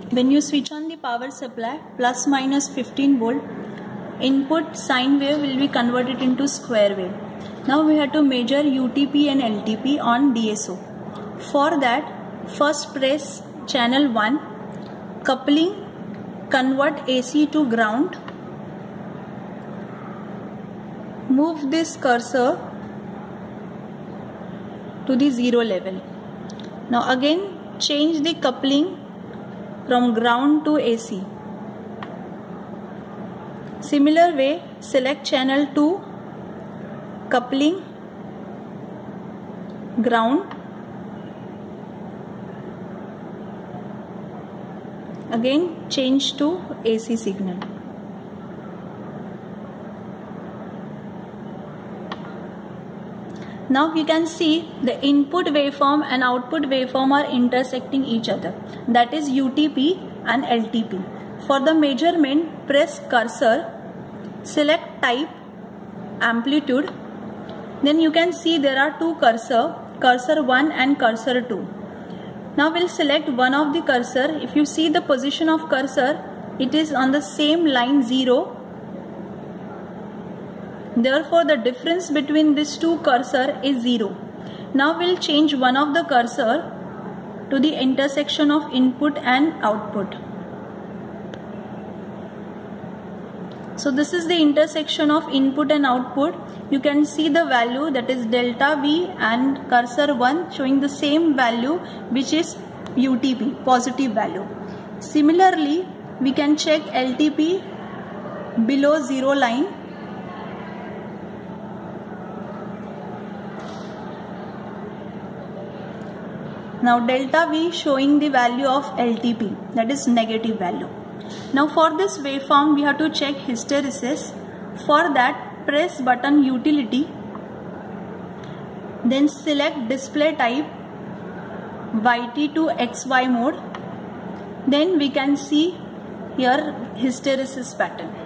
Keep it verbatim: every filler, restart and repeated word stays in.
when you switch on the power supply, plus minus fifteen volt, input sine wave will be converted into square wave. Now we have to measure U T P and L T P on D S O. For that, first press channel one, coupling, convert A C to ground. Move this cursor to the zero level. Now again change the coupling from ground to A C. Similar way, select channel two, coupling, ground. Again change to A C signal. Now you can see the input waveform and output waveform are intersecting each other. That is U T P and L T P. For the measurement, press cursor, select type, amplitude. Then you can see there are two cursor, cursor one and cursor two. Now we'll select one of the cursor. If you see the position of cursor, it is on the same line zero. Therefore, the difference between these two cursor is zero. Now we'll change one of the cursor to the intersection of input and output. So this is the intersection of input and output. You can see the value, that is delta V, and cursor one showing the same value, which is U T P, positive value. Similarly, we can check L T P below zero line. Now delta V showing the value of L T P, that is negative value. Now for this waveform we have to check hysteresis. For that, press button utility, then select display type Y T to X Y mode. Then we can see here hysteresis pattern.